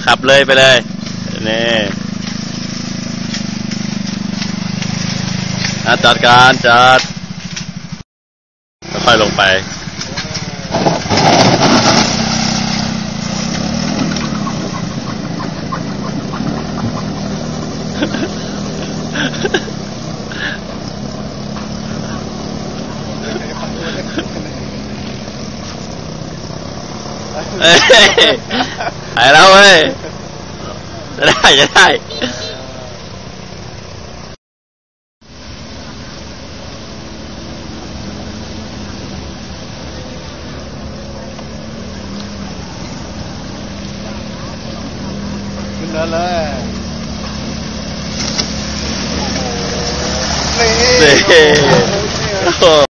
ขับเลยไปเลยนี่จอดการจอดค่อยลงไปหายแล้วเว้ยจะได้จะได้ขึ้นเลยนี่